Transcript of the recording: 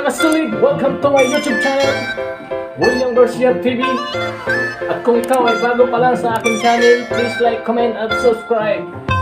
mga kasulit! Welcome to my YouTube channel, William Garcia TV. At kung ikaw ay bago pa lang sa aking channel, please like, comment at subscribe.